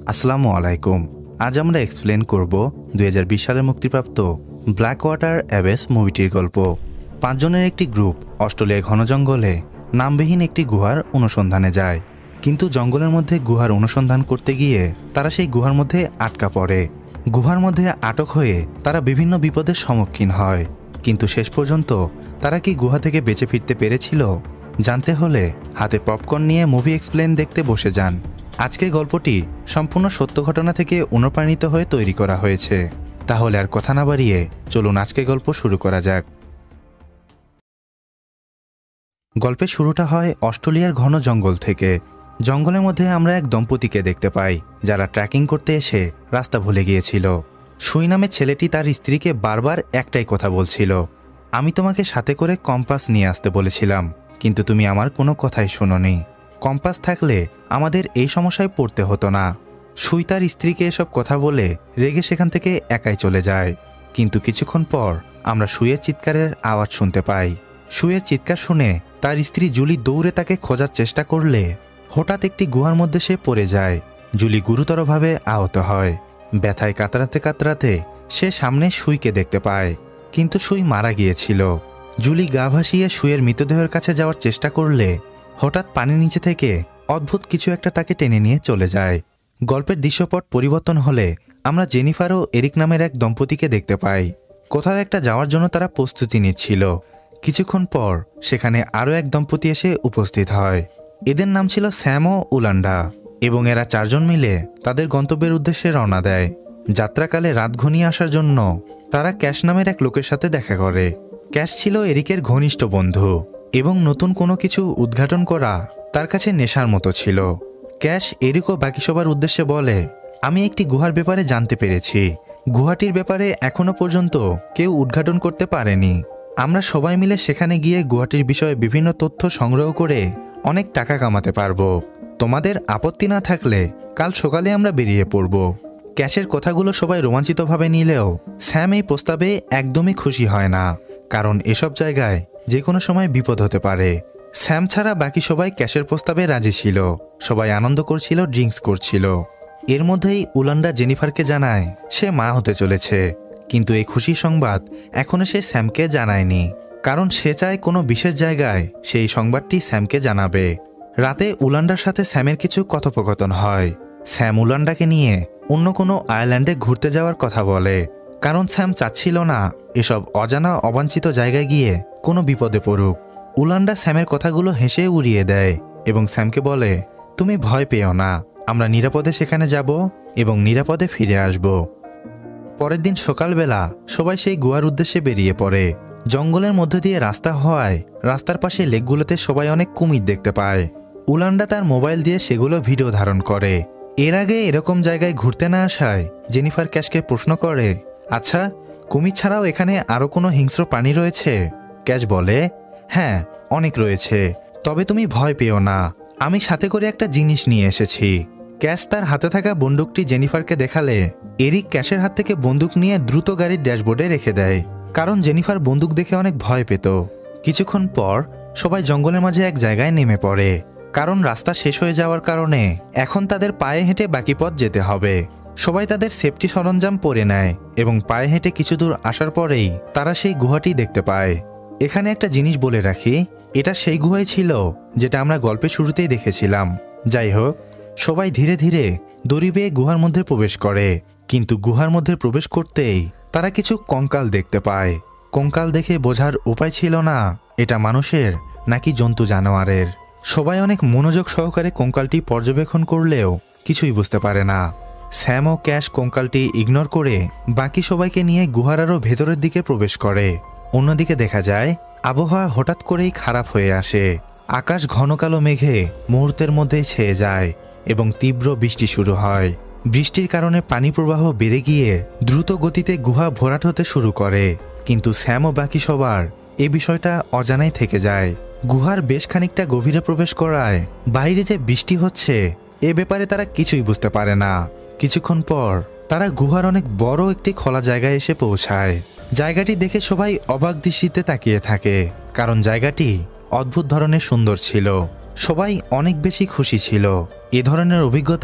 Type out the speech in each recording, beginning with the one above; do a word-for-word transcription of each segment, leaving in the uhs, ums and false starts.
আসসালামু আলাইকুম। আজ আমরা এক্সপ্লেন করব দুই হাজার বিশ সালে মুক্তিপ্রাপ্ত ব্ল্যাক ওয়াটার অ্যাবেস মুভিটির গল্প। পাঁচজনের একটি গ্রুপ অস্ট্রেলিয়ার ঘন জঙ্গলে নামবিহীন একটি গুহার অনুসন্ধানে যায়, কিন্তু জঙ্গলের মধ্যে গুহার অনুসন্ধান করতে গিয়ে তারা সেই গুহার মধ্যে আটকা পড়ে। গুহার মধ্যে আটক হয়ে তারা বিভিন্ন বিপদের সম্মুখীন হয়, কিন্তু শেষ পর্যন্ত তারা কি গুহা থেকে বেঁচে ফিরতে পেরেছিল? জানতে হলে হাতে পপকর্ন নিয়ে মুভি এক্সপ্লেন দেখতে বসে যান। আজকের গল্পটি সম্পূর্ণ সত্য ঘটনা থেকে অনুপ্রাণিত হয়ে তৈরি করা হয়েছে। তাহলে আর কথা না বাড়িয়ে চলুন আজকের গল্প শুরু করা যাক। গল্পের শুরুটা হয় অস্ট্রেলিয়ার ঘন জঙ্গল থেকে। জঙ্গলের মধ্যে আমরা এক দম্পতিকে দেখতে পাই, যারা ট্রেকিং করতে এসে রাস্তা ভুলে গিয়েছিল। সুই নামের ছেলেটি তার স্ত্রীকে বারবার একটাই কথা বলছিল, আমি তোমাকে সাথে করে কম্পাস নিয়ে আসতে বলেছিলাম, কিন্তু তুমি আমার কোনো কথাই শোনোনি। কম্পাস থাকলে আমাদের এই সমস্যায় পড়তে হতো না। সুই তার স্ত্রীকে এসব কথা বলে রেগে সেখান থেকে একাই চলে যায়। কিন্তু কিছুক্ষণ পর আমরা সুইয়ের চিৎকারের আওয়াজ শুনতে পাই। সুইয়ের চিৎকার শুনে তার স্ত্রী জুলি দৌড়ে তাকে খোঁজার চেষ্টা করলে হঠাৎ একটি গুহার মধ্যে সে পড়ে যায়। জুলি গুরুতরভাবে আহত হয়। ব্যথায় কাতরাতে কাতরাতে সে সামনে সুইকে দেখতে পায়, কিন্তু সুই মারা গিয়েছিল। জুলি গা ভাসিয়ে সুইয়ের মৃতদেহের কাছে যাওয়ার চেষ্টা করলে হঠাৎ পানির নিচে থেকে অদ্ভুত কিছু একটা তাকে টেনে নিয়ে চলে যায়। গল্পের দৃশ্যপট পরিবর্তন হলে আমরা জেনিফার ও এরিক নামের এক দম্পতিকে দেখতে পাই। কোথাও একটা যাওয়ার জন্য তারা প্রস্তুতি নিচ্ছিল। কিছুক্ষণ পর সেখানে আরও এক দম্পতি এসে উপস্থিত হয়। এদের নাম ছিল স্যাম ও উলান্ডা, এবং এরা চারজন মিলে তাদের গন্তব্যের উদ্দেশ্যে রওনা দেয়। যাত্রাকালে রাত ঘনিয়ে আসার জন্য তারা ক্যাশ নামের এক লোকের সাথে দেখা করে। ক্যাশ ছিল এরিকের ঘনিষ্ঠ বন্ধু, এবং নতুন কোনো কিছু উদ্ঘাটন করা তার কাছে নেশার মতো ছিল। ক্যাশ এরিক ও বাকি সবার উদ্দেশ্যে বলে, আমি একটি গুহার ব্যাপারে জানতে পেরেছি। গুহাটির ব্যাপারে এখনো পর্যন্ত কেউ উদ্ঘাটন করতে পারেনি। আমরা সবাই মিলে সেখানে গিয়ে গুহাটির বিষয়ে বিভিন্ন তথ্য সংগ্রহ করে অনেক টাকা কামাতে পারবো। তোমাদের আপত্তি না থাকলে কাল সকালে আমরা বেরিয়ে পড়ব। ক্যাশের কথাগুলো সবাই রোমাঞ্চিতভাবে নিলেও স্যাম এই প্রস্তাবে একদমই খুশি হয় না, কারণ এসব জায়গায় যে কোনো সময় বিপদ হতে পারে। স্যাম ছাড়া বাকি সবাই ক্যাশের প্রস্তাবে রাজি ছিল। সবাই আনন্দ করছিল, ড্রিঙ্কস করছিল। এর মধ্যেই উলান্ডা জেনিফারকে জানায় সে মা হতে চলেছে, কিন্তু এই খুশির সংবাদ এখনো সে স্যামকে জানায়নি, কারণ সে চায় কোনো বিশেষ জায়গায় সেই সংবাদটি স্যামকে জানাবে। রাতে উলান্ডার সাথে স্যামের কিছু কথোপকথন হয়। স্যাম উলান্ডাকে নিয়ে অন্য কোনো আয়ারল্যান্ডে ঘুরতে যাওয়ার কথা বলে, কারণ স্যাম চাচ্ছিল না এসব অজানা অবাঞ্ছিত জায়গায় গিয়ে কোনো বিপদে পড়ুক। উলান্ডা স্যামের কথাগুলো হেসে উড়িয়ে দেয় এবং স্যামকে বলে, তুমি ভয় পেও না, আমরা নিরাপদে সেখানে যাব এবং নিরাপদে ফিরে আসব। পরের দিন সকালবেলা সবাই সেই গুহার উদ্দেশ্যে বেরিয়ে পড়ে। জঙ্গলের মধ্যে দিয়ে রাস্তা হওয়ায় রাস্তার পাশে লেকগুলোতে সবাই অনেক কুমির দেখতে পায়। উলান্ডা তার মোবাইল দিয়ে সেগুলো ভিডিও ধারণ করে। এর আগে এরকম জায়গায় ঘুরতে না আসায় জেনিফার ক্যাশকে প্রশ্ন করে, আচ্ছা, কুমির ছাড়াও এখানে আরও কোনো হিংস্র প্রাণী রয়েছে? ক্যাশ বলে, হ্যাঁ, অনেক রয়েছে, তবে তুমি ভয় পেও না, আমি সাথে করে একটা জিনিস নিয়ে এসেছি। ক্যাশ তার হাতে থাকা বন্দুকটি জেনিফারকে দেখালে এরিক ক্যাশের হাত থেকে বন্দুক নিয়ে দ্রুত গাড়ির ড্যাশবোর্ডে রেখে দেয়, কারণ জেনিফার বন্দুক দেখে অনেক ভয় পেত। কিছুক্ষণ পর সবাই জঙ্গলের মাঝে এক জায়গায় নেমে পড়ে, কারণ রাস্তা শেষ হয়ে যাওয়ার কারণে এখন তাদের পায়ে হেঁটে বাকি পথ যেতে হবে। সবাই তাদের সেফটি সরঞ্জাম পরে নেয় এবং পায়ে হেঁটে কিছু দূর আসার পরেই তারা সেই গুহাটি দেখতে পায়। এখানে একটা জিনিস বলে রাখি, এটা সেই গুহাই ছিল যেটা আমরা গল্পের শুরুতেই দেখেছিলাম। যাই হোক, সবাই ধীরে ধীরে দড়ি বেয়ে গুহার মধ্যে প্রবেশ করে, কিন্তু গুহার মধ্যে প্রবেশ করতেই তারা কিছু কঙ্কাল দেখতে পায়। কঙ্কাল দেখে বোঝার উপায় ছিল না এটা মানুষের নাকি জন্তু জানোয়ারের। সবাই অনেক মনোযোগ সহকারে কঙ্কালটি পর্যবেক্ষণ করলেও কিছুই বুঝতে পারে না। স্যাম ও ক্যাশ কঙ্কালটি ইগনোর করে বাকি সবাইকে নিয়ে গুহার আরও ভেতরের দিকে প্রবেশ করে। অন্যদিকে দেখা যায় আবহাওয়া হঠাৎ করেই খারাপ হয়ে আসে। আকাশ ঘন কালো মেঘে মুহূর্তের মধ্যেই ছেয়ে যায় এবং তীব্র বৃষ্টি শুরু হয়। বৃষ্টির কারণে পানি প্রবাহ বেড়ে গিয়ে দ্রুত গতিতে গুহা ভরাট হতে শুরু করে, কিন্তু স্যাম ও বাকি সবার এ বিষয়টা অজানাই থেকে যায়। গুহার বেশ খানিকটা গভীরে প্রবেশ করায় বাইরে যে বৃষ্টি হচ্ছে এ ব্যাপারে তারা কিছুই বুঝতে পারে না। কিছুক্ষণ পর তারা গুহার অনেক বড় একটি খোলা জায়গায় এসে পৌঁছায়। জায়গাটি দেখে সবাই অবাক দৃষ্টিতে তাকিয়ে থাকে, কারণ জায়গাটি অদ্ভুত ধরনের সুন্দর ছিল। সবাই অনেক বেশি খুশি ছিল। এ ধরনের অভিজ্ঞতা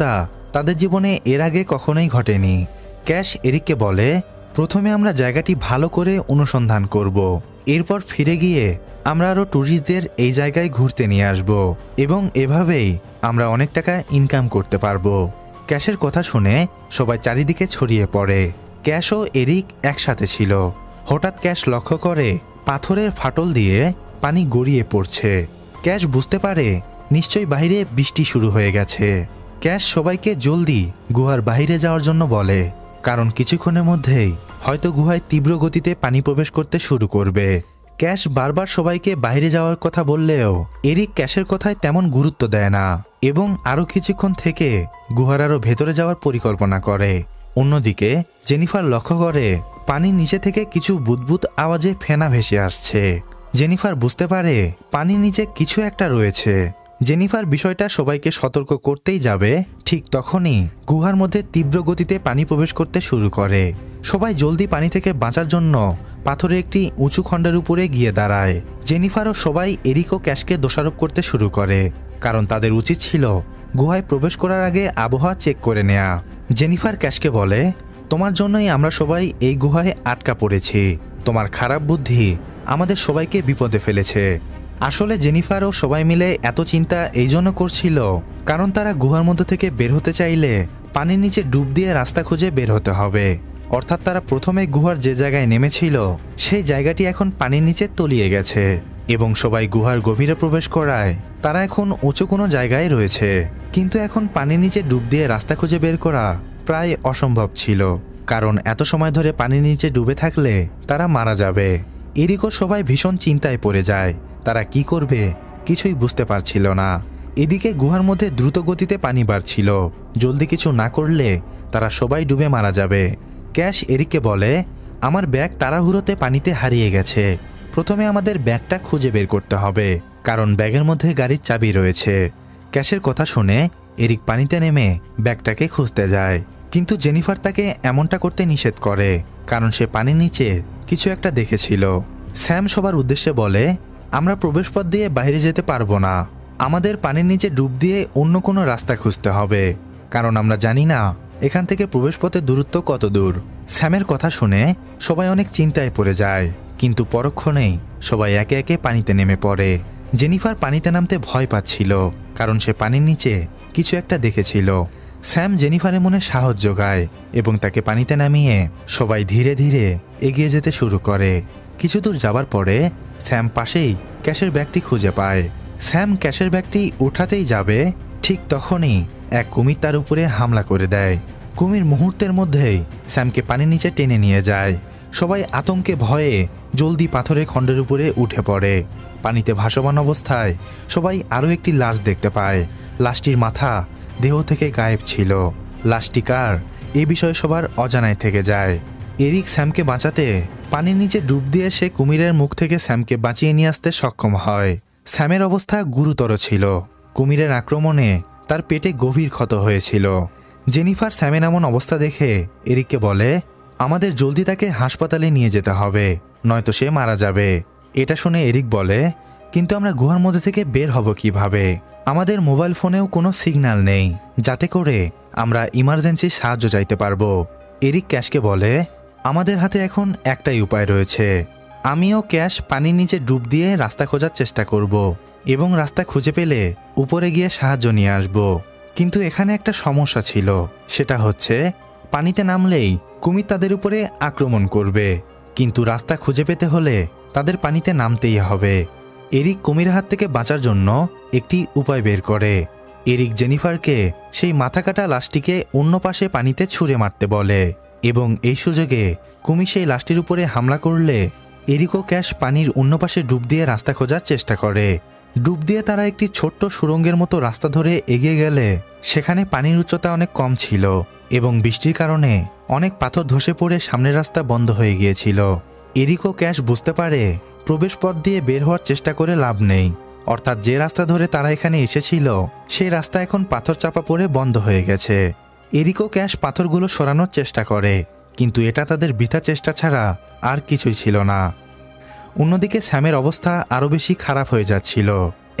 তাদের জীবনে এর আগে কখনোই ঘটেনি। ক্যাশ এরিককে বলে, প্রথমে আমরা জায়গাটি ভালো করে অনুসন্ধান করব, এরপর ফিরে গিয়ে আমরা আরও ট্যুরিস্টদের এই জায়গায় ঘুরতে নিয়ে আসব এবং এভাবেই আমরা অনেক টাকা ইনকাম করতে পারবো। ক্যাশের কথা শুনে সবাই চারিদিকে ছড়িয়ে পড়ে। ক্যাশ ও এরিক একসাথে ছিল। হঠাৎ ক্যাশ লক্ষ্য করে পাথরের ফাটল দিয়ে পানি গড়িয়ে পড়ছে। ক্যাশ বুঝতে পারে নিশ্চয়ই বাইরে বৃষ্টি শুরু হয়ে গেছে। ক্যাশ সবাইকে জলদি গুহার বাইরে যাওয়ার জন্য বলে, কারণ কিছুক্ষণের মধ্যেই হয়তো গুহায় তীব্র গতিতে পানি প্রবেশ করতে শুরু করবে। ক্যাশ বারবার সবাইকে বাইরে যাওয়ার কথা বললেও এরিক ক্যাশের কথায় তেমন গুরুত্ব দেয় না এবং আরও কিছুক্ষণ থেকে গুহার আরও ভেতরে যাওয়ার পরিকল্পনা করে। অন্যদিকে জেনিফার লক্ষ্য করে পানির নিচে থেকে কিছু বুদবুদ আওয়াজে ফেনা ভেসে আসছে। জেনিফার বুঝতে পারে পানির নিচে কিছু একটা রয়েছে। জেনিফার বিষয়টা সবাইকে সতর্ক করতেই যাবে, ঠিক তখনই গুহার মধ্যে তীব্র গতিতে পানি প্রবেশ করতে শুরু করে। সবাই জলদি পানি থেকে বাঁচার জন্য পাথরে একটি উঁচু খণ্ডের উপরে গিয়ে দাঁড়ায়। জেনিফার ও সবাই এরিক ও ক্যাশকে দোষারোপ করতে শুরু করে, কারণ তাদের উচিত ছিল গুহায় প্রবেশ করার আগে আবহাওয়া চেক করে নেয়া। জেনিফার ক্যাশকে বলে, তোমার জন্যই আমরা সবাই এই গুহায় আটকা পড়েছি। তোমার খারাপ বুদ্ধি আমাদের সবাইকে বিপদে ফেলেছে। আসলে জেনিফার ও সবাই মিলে এত চিন্তা এই জন্য করছিল কারণ তারা গুহার মধ্য থেকে বের হতে চাইলে পানির নিচে ডুব দিয়ে রাস্তা খুঁজে বের হতে হবে। অর্থাৎ তারা প্রথমে গুহার যে জায়গায় নেমেছিল সেই জায়গাটি এখন পানির নিচে তলিয়ে গেছে এবং সবাই গুহার গভীরে প্রবেশ করায় তারা এখন উঁচু কোনো জায়গায় রয়েছে। কিন্তু এখন পানির নিচে ডুব দিয়ে রাস্তা খুঁজে বের করা প্রায় অসম্ভব ছিল, কারণ এত সময় ধরে পানির নিচে ডুবে থাকলে তারা মারা যাবে। এরিকও সবাই ভীষণ চিন্তায় পড়ে যায়। তারা কি করবে কিছুই বুঝতে পারছিল না। এদিকে গুহার মধ্যে দ্রুত গতিতে পানি বাড়ছিল। জলদি কিছু না করলে তারা সবাই ডুবে মারা যাবে। ক্যাশ এরিককে বলে, আমার ব্যাগ তাড়াহুড়োতে পানিতে হারিয়ে গেছে। প্রথমে আমাদের ব্যাগটা খুঁজে বের করতে হবে, কারণ ব্যাগের মধ্যে গাড়ির চাবি রয়েছে। ক্যাশের কথা শুনে এরিক পানিতে নেমে ব্যাগটাকে খুঁজতে যায়, কিন্তু জেনিফার তাকে এমনটা করতে নিষেধ করে, কারণ সে পানির নিচে কিছু একটা দেখেছিল। স্যাম সবার উদ্দেশ্যে বলে, আমরা প্রবেশপথ দিয়ে বাইরে যেতে পারবো না। আমাদের পানির নিচে ডুব দিয়ে অন্য কোনো রাস্তা খুঁজতে হবে, কারণ আমরা জানি না এখান থেকে প্রবেশপথের দূরত্ব কত দূর। স্যামের কথা শুনে সবাই অনেক চিন্তায় পড়ে যায়, কিন্তু পরক্ষণেই সবাই একে একে পানিতে নেমে পড়ে। জেনিফার পানিতে নামতে ভয় পাচ্ছিল, কারণ সে পানির নিচে কিছু একটা দেখেছিল। স্যাম জেনিফারের মনে সাহস যোগায় এবং তাকে পানিতে নামিয়ে সবাই ধীরে ধীরে এগিয়ে যেতে শুরু করে। কিছু দূর যাবার পরে স্যাম পাশেই ক্যাশের ব্যাগটি খুঁজে পায়। স্যাম ক্যাশের ব্যাগটি উঠাতেই যাবে, ঠিক তখনই এক কুমির তার উপরে হামলা করে দেয়। কুমির মুহূর্তের মধ্যেই স্যামকে পানির নিচে টেনে নিয়ে যায়। সবাই আতঙ্কে ভয়ে জলদি পাথরের খণ্ডের উপরে উঠে পড়ে। পানিতে ভাসমান অবস্থায় সবাই আরও একটি লাশ দেখতে পায়। লাশটির মাথা দেহ থেকে গায়েব ছিল। লাশটি কার এ বিষয়ে সবার অজানায় থেকে যায়। এরিক স্যামকে বাঁচাতে পানির নিচে ডুব দিয়ে সে কুমিরের মুখ থেকে স্যামকে বাঁচিয়ে নিয়ে আসতে সক্ষম হয়। স্যামের অবস্থা গুরুতর ছিল। কুমিরের আক্রমণে তার পেটে গভীর ক্ষত হয়েছিল। জেনিফার স্যামের এমন অবস্থা দেখে এরিককে বলে, আমাদের জলদি তাকে হাসপাতালে নিয়ে যেতে হবে, নয়তো সে মারা যাবে। এটা শুনে এরিক বলে, কিন্তু আমরা গুহার মধ্যে থেকে বের হব কিভাবে? আমাদের মোবাইল ফোনেও কোনো সিগন্যাল নেই যাতে করে আমরা ইমার্জেন্সি সাহায্য চাইতে পারবো। এরিক ক্যাশকে বলে, আমাদের হাতে এখন একটাই উপায় রয়েছে। আমিও ক্যাশ পানির নিচে ডুব দিয়ে রাস্তা খোঁজার চেষ্টা করব এবং রাস্তা খুঁজে পেলে উপরে গিয়ে সাহায্য নিয়ে আসব। কিন্তু এখানে একটা সমস্যা ছিল, সেটা হচ্ছে পানিতে নামলেই কুমির তাদের উপরে আক্রমণ করবে, কিন্তু রাস্তা খুঁজে পেতে হলে তাদের পানিতে নামতেই হবে। এরিক কুমিরের হাত থেকে বাঁচার জন্য একটি উপায় বের করে। এরিক জেনিফারকে সেই মাথা কাটা লাশটিকে অন্য পাশে পানিতে ছুঁড়ে মারতে বলে এবং এই সুযোগে কুমির সেই লাশটির উপরে হামলা করলে এরিক ও ক্যাশ পানির অন্য পাশে ডুব দিয়ে রাস্তা খোঁজার চেষ্টা করে। ডুব দিয়ে তারা একটি ছোট্ট সুড়ঙ্গের মতো রাস্তা ধরে এগিয়ে গেলে সেখানে পানির উচ্চতা অনেক কম ছিল এবং বৃষ্টির কারণে অনেক পাথর ধসে পড়ে সামনের রাস্তা বন্ধ হয়ে গিয়েছিল। এরিক ও ক্যাশ বুঝতে পারে প্রবেশ পথ দিয়ে বের হওয়ার চেষ্টা করে লাভ নেই, অর্থাৎ যে রাস্তা ধরে তারা এখানে এসেছিল সেই রাস্তা এখন পাথর চাপা পড়ে বন্ধ হয়ে গেছে। এরিক ও ক্যাশ পাথরগুলো সরানোর চেষ্টা করে, কিন্তু এটা তাদের বৃথা চেষ্টা ছাড়া আর কিছুই ছিল না। অন্যদিকে স্যামের অবস্থা আরও বেশি খারাপ হয়ে যাচ্ছিল।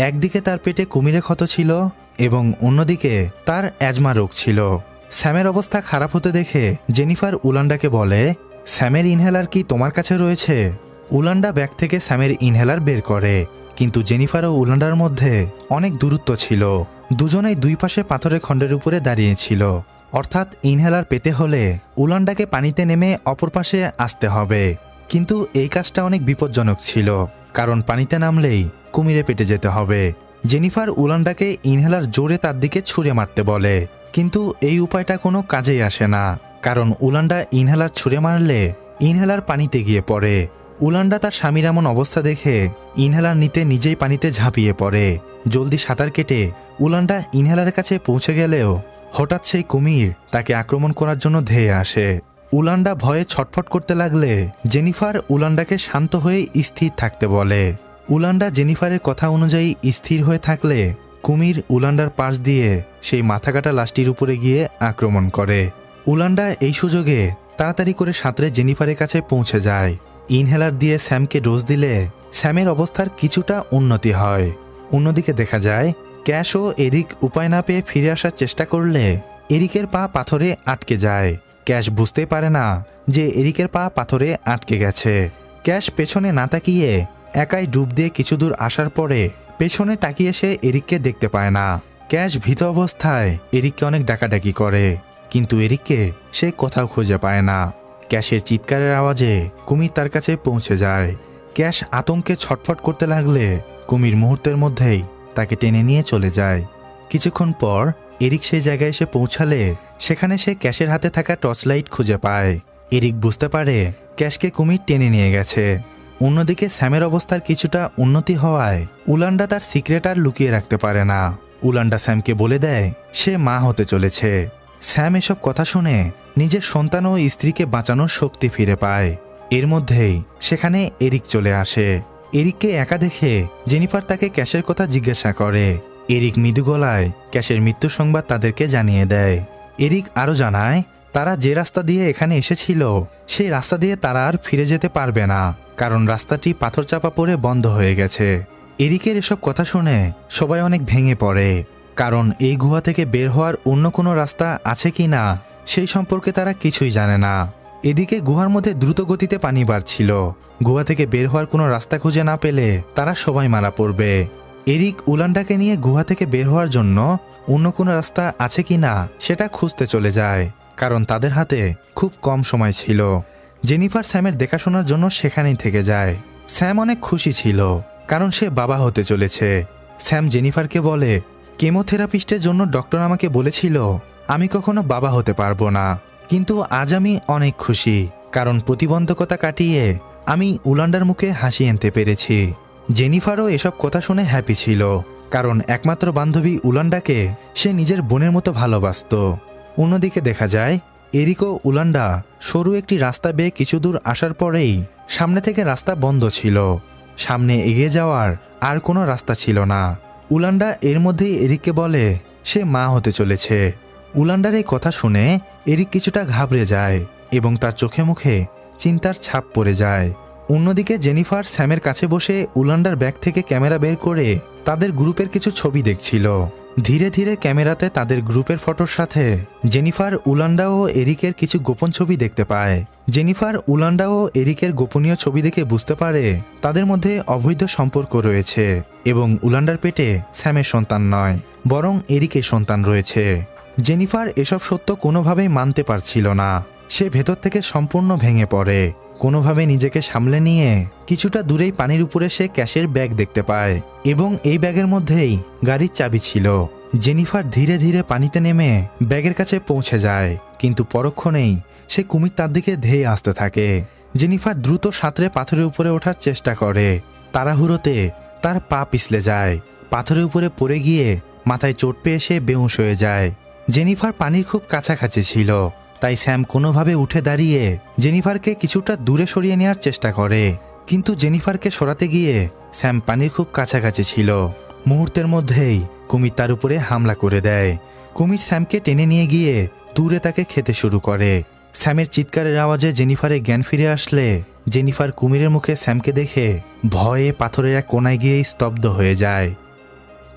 একদিকে তার পেটে কুমিরে ক্ষত ছিল এবং অন্যদিকে তার অ্যাজমা রোগ ছিল। স্যামের অবস্থা খারাপ হতে দেখে জেনিফার উলান্ডাকে বলে, স্যামের ইনহেলার কি তোমার কাছে রয়েছে? উলান্ডা ব্যাগ থেকে স্যামের ইনহেলার বের করে, কিন্তু জেনিফার ও উলান্ডার মধ্যে অনেক দূরত্ব ছিল। দুজনেই দুই পাশে পাথরের খণ্ডের উপরে দাঁড়িয়েছিল, অর্থাৎ ইনহেলার পেতে হলে উলান্ডাকে পানিতে নেমে অপর পাশে আসতে হবে। কিন্তু এই কাজটা অনেক বিপজ্জনক ছিল, কারণ পানিতে নামলেই কুমিরে পেটে যেতে হবে। জেনিফার উলান্ডাকে ইনহেলার জোরে তার দিকে ছুঁড়ে মারতে বলে, কিন্তু এই উপায়টা কোনো কাজেই আসে না, কারণ উলান্ডা ইনহেলার ছুঁড়ে মারলে ইনহেলার পানিতে গিয়ে পড়ে। উলান্ডা তার স্বামীর এমন অবস্থা দেখে ইনহেলার নিতে নিজেই পানিতে ঝাঁপিয়ে পড়ে। জলদি সাঁতার কেটে উলান্ডা ইনহেলারের কাছে পৌঁছে গেলেও হঠাৎ সেই কুমির তাকে আক্রমণ করার জন্য ধেয়ে আসে। উলান্ডা ভয়ে ছটফট করতে লাগলে জেনিফার উলান্ডাকে শান্ত হয়ে স্থির থাকতে বলে। উলান্ডা জেনিফারের কথা অনুযায়ী স্থির হয়ে থাকলে কুমির উলান্ডার পাশ দিয়ে সেই মাথাকাটা লাশটির উপরে গিয়ে আক্রমণ করে। উলান্ডা এই সুযোগে তাড়াতাড়ি করে সাঁতরে জেনিফারের কাছে পৌঁছে যায়। ইনহেলার দিয়ে স্যামকে ডোজ দিলে স্যামের অবস্থার কিছুটা উন্নতি হয়। অন্যদিকে দেখা যায় ক্যাশ ও এরিক উপায় না পেয়ে ফিরে আসার চেষ্টা করলে এরিকের পা পাথরে আটকে যায়। ক্যাশ বুঝতে পারে না যে এরিকের পা পাথরে আটকে গেছে। ক্যাশ পেছনে না তাকিয়ে একাই ডুব দিয়ে কিছু দূর আসার পরে পেছনে তাকিয়ে সে এরিককে দেখতে পায় না। ক্যাশ ভীত অবস্থায় এরিককে অনেক ডাকাডাকি করে, কিন্তু এরিককে সে কোথাও খুঁজে পায় না। ক্যাশের চিৎকারের আওয়াজে কুমির তার কাছে পৌঁছে যায়। ক্যাশ আতঙ্কে ছটফট করতে লাগলে কুমির মুহূর্তের মধ্যেই তাকে টেনে নিয়ে চলে যায়। কিছুক্ষণ পর এরিক সেই জায়গায় এসে পৌঁছালে সেখানে সে ক্যাশের হাতে থাকা টর্চ লাইট খুঁজে পায়। এরিক বুঝতে পারে ক্যাশকে কুমির টেনে নিয়ে গেছে। অন্যদিকে স্যামের অবস্থার কিছুটা উন্নতি হওয়ায় উলান্ডা তার সিক্রেট আর লুকিয়ে রাখতে পারে না। উলান্ডা স্যামকে বলে দেয় সে মা হতে চলেছে। স্যাম এসব কথা শুনে নিজের সন্তান ও স্ত্রীকে বাঁচানোর শক্তি ফিরে পায়। এর মধ্যেই সেখানে এরিক চলে আসে। এরিককে একা দেখে জেনিফার তাকে ক্যাশের কথা জিজ্ঞাসা করে। এরিক মৃদু গলায় ক্যাশের মৃত্যু সংবাদ তাদেরকে জানিয়ে দেয়। এরিক আরও জানায় তারা যে রাস্তা দিয়ে এখানে এসেছিল সেই রাস্তা দিয়ে তারা আর ফিরে যেতে পারবে না, কারণ রাস্তাটি পাথর চাপা পড়ে বন্ধ হয়ে গেছে। এরিকের এসব কথা শুনে সবাই অনেক ভেঙে পড়ে, কারণ এই গুহা থেকে বের হওয়ার অন্য কোনো রাস্তা আছে কি না সেই সম্পর্কে তারা কিছুই জানে না। এদিকে গুহার মধ্যে দ্রুত গতিতে পানি বাড়ছিল। গুহা থেকে বের হওয়ার কোনো রাস্তা খুঁজে না পেলে তারা সবাই মারা পড়বে। এরিক উলান্ডাকে নিয়ে গুহা থেকে বের হওয়ার জন্য অন্য কোনো রাস্তা আছে কি না সেটা খুঁজতে চলে যায়, কারণ তাদের হাতে খুব কম সময় ছিল। জেনিফার স্যামের দেখাশোনার জন্য সেখানেই থেকে যায়। স্যাম অনেক খুশি ছিল, কারণ সে বাবা হতে চলেছে। স্যাম জেনিফারকে বলে, কেমোথেরাপিস্টের জন্য ডক্টর আমাকে বলেছিল আমি কখনো বাবা হতে পারবো না, কিন্তু আজ আমি অনেক খুশি, কারণ প্রতিবন্ধকতা কাটিয়ে আমি উলান্ডার মুখে হাসি আনতে পেরেছি। জেনিফারও এসব কথা শুনে হ্যাপি ছিল, কারণ একমাত্র বান্ধবী উলান্ডাকে সে নিজের বোনের মতো ভালোবাসত। অন্যদিকে দেখা যায় এরিক ও উলান্ডা সরু একটি রাস্তা বেয়ে কিছু দূর আসার পরেই সামনে থেকে রাস্তা বন্ধ ছিল। সামনে এগিয়ে যাওয়ার আর কোনো রাস্তা ছিল না। উলান্ডা এর মধ্যেই এরিককে বলে সে মা হতে চলেছে। উলান্ডার এই কথা শুনে এরিক কিছুটা ঘাবড়ে যায় এবং তার চোখে মুখে চিন্তার ছাপ পড়ে যায়। অন্যদিকে জেনিফার স্যামের কাছে বসে উলান্ডার ব্যাগ থেকে ক্যামেরা বের করে তাদের গ্রুপের কিছু ছবি দেখছিল। ধীরে ধীরে ক্যামেরাতে তাদের গ্রুপের ফটোর সাথে জেনিফার, উলান্ডা ও এরিকের কিছু গোপন ছবি দেখতে পায়। জেনিফার উলান্ডা ও এরিকের গোপনীয় ছবি দেখে বুঝতে পারে তাদের মধ্যে অবৈধ সম্পর্ক রয়েছে এবং উলান্ডার পেটে স্যামের সন্তান নয়, বরং এরিকের সন্তান রয়েছে। জেনিফার এসব সত্য কোনোভাবেই মানতে পারছিল না। সে ভেতর থেকে সম্পূর্ণ ভেঙে পড়ে। কোনোভাবে নিজেকে সামলে নিয়ে কিছুটা দূরেই পানির উপরে সে ক্যাশের ব্যাগ দেখতে পায় এবং এই ব্যাগের মধ্যেই গাড়ির চাবি ছিল। জেনিফার ধীরে ধীরে পানিতে নেমে ব্যাগের কাছে পৌঁছে যায়, কিন্তু পরক্ষণেই সে কুমির তার দিকে ধেয়ে আসতে থাকে। জেনিফার দ্রুত সাঁতরে পাথরের উপরে ওঠার চেষ্টা করে। তাড়াহুড়োতে তার পা পিছলে যায়। পাথরের উপরে পড়ে গিয়ে মাথায় চোট পেয়ে সে বেহুঁশ হয়ে যায়। জেনিফার পানির খুব কাছাকাছি ছিল, তাই স্যাম কোনোভাবে উঠে দাঁড়িয়ে জেনিফারকে কিছুটা দূরে সরিয়ে নেওয়ার চেষ্টা করে, কিন্তু জেনিফারকে সরাতে গিয়ে স্যাম পানির খুব কাছাকাছি ছিল। মুহূর্তের মধ্যেই কুমির তার উপরে হামলা করে দেয়। কুমির স্যামকে টেনে নিয়ে গিয়ে দূরে তাকে খেতে শুরু করে। স্যামের চিৎকারের আওয়াজে জেনিফারের জ্ঞান ফিরে আসলে জেনিফার কুমিরের মুখে স্যামকে দেখে ভয়ে পাথরের এক কোনায় গিয়ে স্তব্ধ হয়ে যায়।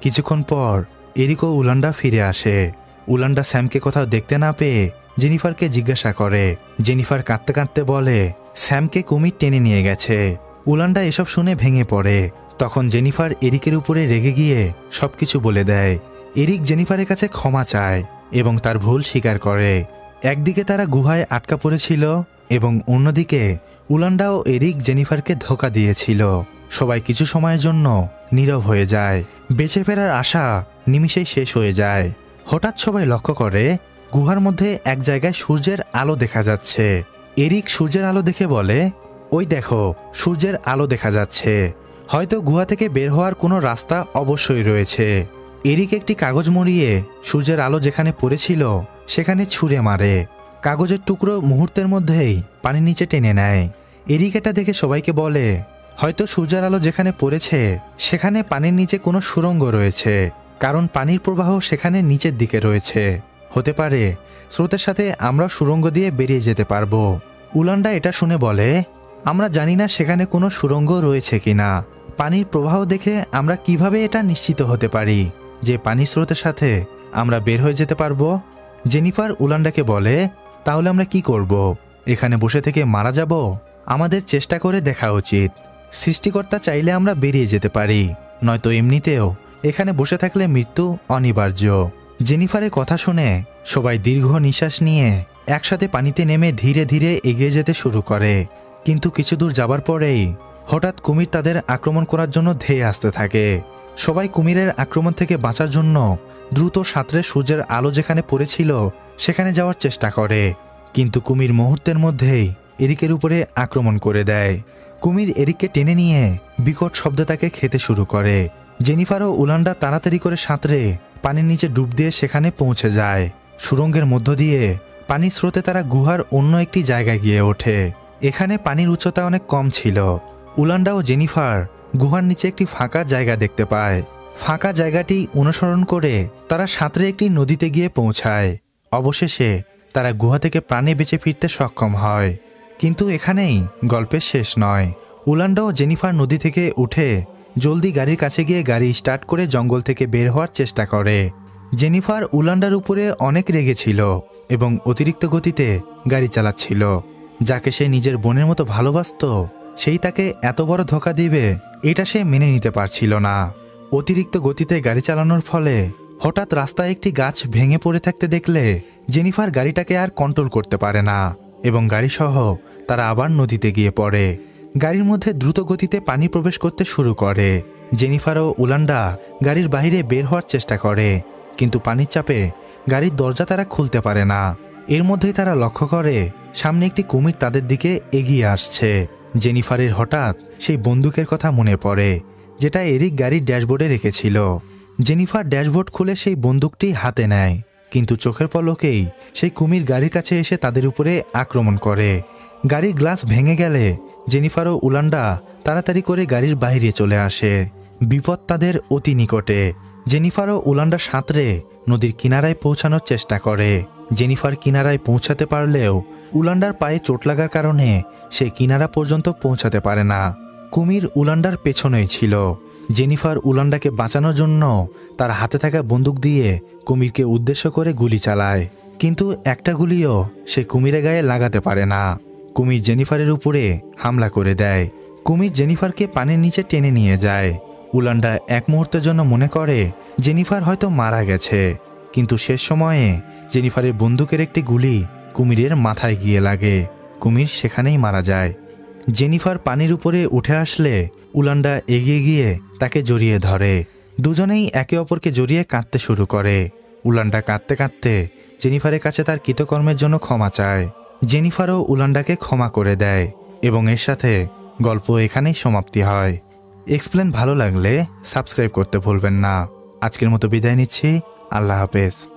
কিছুক্ষণ পর এরিক ও উলান্ডা ফিরে আসে। উলান্ডা স্যামকে কোথাও দেখতে না পেয়ে জেনিফারকে জিজ্ঞাসা করে। জেনিফার কাঁদতে কাঁদতে বলে স্যামকে কুমির টেনে নিয়ে গেছে। উলান্ডা এসব শুনে ভেঙে পড়ে। তখন জেনিফার এরিকের উপরে রেগে গিয়ে সবকিছু বলে দেয়। এরিক জেনিফারের কাছে ক্ষমা চায় এবং তার ভুল স্বীকার করে। একদিকে তারা গুহায় আটকা পড়েছিল এবং অন্যদিকে উলান্ডা ও এরিক জেনিফারকে ধোঁকা দিয়েছিল। সবাই কিছু সময়ের জন্য নীরব হয়ে যায়। বেঁচে ফেরার আশা নিমিষেই শেষ হয়ে যায়। হঠাৎ সবাই লক্ষ্য করে গুহার মধ্যে এক জায়গায় সূর্যের আলো দেখা যাচ্ছে। এরিক সূর্যের আলো দেখে বলে, ওই দেখো, সূর্যের আলো দেখা যাচ্ছে। হয়তো গুহা থেকে বের হওয়ার কোনো রাস্তা অবশ্যই রয়েছে। এরিক একটি কাগজ মুড়িয়ে সূর্যের আলো যেখানে পড়েছিল সেখানে ছুঁড়ে মারে। কাগজের টুকরো মুহূর্তের মধ্যেই পানির নিচে টেনে নেয়। এরিক এটা দেখে সবাইকে বলে, হয়তো সূর্যের আলো যেখানে পড়েছে সেখানে পানির নিচে কোনো সুড়ঙ্গ রয়েছে, কারণ পানির প্রবাহ সেখানে নিচের দিকে রয়েছে। হতে পারে স্রোতের সাথে আমরা সুড়ঙ্গ দিয়ে বেরিয়ে যেতে পারবো। উলান্ডা এটা শুনে বলে, আমরা জানি না সেখানে কোনো সুড়ঙ্গ রয়েছে কিনা। পানির প্রবাহ দেখে আমরা কিভাবে এটা নিশ্চিত হতে পারি যে পানির স্রোতের সাথে আমরা বের হয়ে যেতে পারবো? জেনিফার উলান্ডাকে বলে, তাহলে আমরা কি করব? এখানে বসে থেকে মারা যাব? আমাদের চেষ্টা করে দেখা উচিত। সৃষ্টিকর্তা চাইলে আমরা বেরিয়ে যেতে পারি, নয়তো এমনিতেও এখানে বসে থাকলে মৃত্যু অনিবার্য। জেনিফারের কথা শুনে সবাই দীর্ঘ নিঃশ্বাস নিয়ে একসাথে পানিতে নেমে ধীরে ধীরে এগিয়ে যেতে শুরু করে। কিন্তু কিছু দূর যাবার পরেই হঠাৎ কুমির তাদের আক্রমণ করার জন্য ধেয়ে আসতে থাকে। সবাই কুমিরের আক্রমণ থেকে বাঁচার জন্য দ্রুত সাঁতরে সূর্যের আলো যেখানে পড়েছিল সেখানে যাওয়ার চেষ্টা করে। কিন্তু কুমির মুহূর্তের মধ্যেই এরিকের উপরে আক্রমণ করে দেয়। কুমির এরিককে টেনে নিয়ে বিকট শব্দে তাকে খেতে শুরু করে। জেনিফার ও উলান্ডা তাড়াতাড়ি করে সাঁতরে পানির নিচে ডুব দিয়ে সেখানে পৌঁছে যায়। সুড়ঙ্গের মধ্য দিয়ে পানির স্রোতে তারা গুহার অন্য একটি জায়গায় গিয়ে ওঠে। এখানে পানির উচ্চতা অনেক কম ছিল। উলান্ডা ও জেনিফার গুহার নিচে একটি ফাঁকা জায়গা দেখতে পায়। ফাঁকা জায়গাটি অনুসরণ করে তারা সাঁতরে একটি নদীতে গিয়ে পৌঁছায়। অবশেষে তারা গুহা থেকে প্রাণে বেঁচে ফিরতে সক্ষম হয়। কিন্তু এখানেই গল্পের শেষ নয়। উলান্ডা ও জেনিফার নদী থেকে উঠে জলদি গাড়ির কাছে গিয়ে গাড়ি স্টার্ট করে জঙ্গল থেকে বের হওয়ার চেষ্টা করে। জেনিফার উলান্ডার উপরে অনেক রেগেছিল এবং অতিরিক্ত গতিতে গাড়ি চালাচ্ছিল। যাকে সে নিজের বোনের মতো ভালোবাসত সেই তাকে এত বড় ধোঁকা দিবে এটা সে মেনে নিতে পারছিল না। অতিরিক্ত গতিতে গাড়ি চালানোর ফলে হঠাৎ রাস্তায় একটি গাছ ভেঙে পড়ে থাকতে দেখলে জেনিফার গাড়িটাকে আর কন্ট্রোল করতে পারে না এবং গাড়িসহ তারা আবার নদীতে গিয়ে পড়ে। গাড়ির মধ্যে দ্রুত গতিতে পানি প্রবেশ করতে শুরু করে। জেনিফার ও উলান্ডা গাড়ির বাইরে বের হওয়ার চেষ্টা করে, কিন্তু পানির চাপে গাড়ির দরজা তারা খুলতে পারে না। এর মধ্যেই তারা লক্ষ্য করে সামনে একটি কুমির তাদের দিকে এগিয়ে আসছে। জেনিফারের হঠাৎ সেই বন্দুকের কথা মনে পড়ে যেটা এরিক গাড়ির ড্যাশবোর্ডে রেখেছিল। জেনিফার ড্যাশবোর্ড খুলে সেই বন্দুকটি হাতে নেয়, কিন্তু চোখের পলকেই সেই কুমির গাড়ির কাছে এসে তাদের উপরে আক্রমণ করে। গাড়ির গ্লাস ভেঙে গেলে জেনিফার ও উলান্ডা তাড়াতাড়ি করে গাড়ির বাইরে চলে আসে। বিপদ তাদের অতি নিকটে। জেনিফার ও উলান্ডা সাঁতরে নদীর কিনারায় পৌঁছানোর চেষ্টা করে। জেনিফার কিনারায় পৌঁছাতে পারলেও উলান্ডার পায়ে চোট লাগার কারণে সে কিনারা পর্যন্ত পৌঁছাতে পারে না। কুমির উলান্ডার পেছনেই ছিল। জেনিফার উলান্ডাকে বাঁচানোর জন্য তার হাতে থাকা বন্দুক দিয়ে কুমিরকে উদ্দেশ্য করে গুলি চালায়, কিন্তু একটা গুলিও সে কুমিরের গায়ে লাগাতে পারে না। কুমির জেনিফারের উপরে হামলা করে দেয়। কুমির জেনিফারকে পানির নিচে টেনে নিয়ে যায়। উলান্ডা এক মুহূর্তের জন্য মনে করে জেনিফার হয়তো মারা গেছে, কিন্তু শেষ সময়ে জেনিফারের বন্দুকের একটি গুলি কুমিরের মাথায় গিয়ে লাগে। কুমির সেখানেই মারা যায়। জেনিফার পানির উপরে উঠে আসলে উলান্ডা এগিয়ে গিয়ে তাকে জড়িয়ে ধরে। দুজনেই একে অপরকে জড়িয়ে কাঁদতে শুরু করে। উলান্ডা কাঁদতে কাঁদতে জেনিফারের কাছে তার কৃতকর্মের জন্য ক্ষমা চায়। জেনিফারও উলান্ডাকে ক্ষমা করে দেয় এবং এর সাথে গল্প এখানেই সমাপ্তি হয়। এক্সপ্লেন ভালো লাগলে সাবস্ক্রাইব করতে ভুলবেন না। আজকের মতো বিদায় নিচ্ছি। আল্লাহ হাফেজ।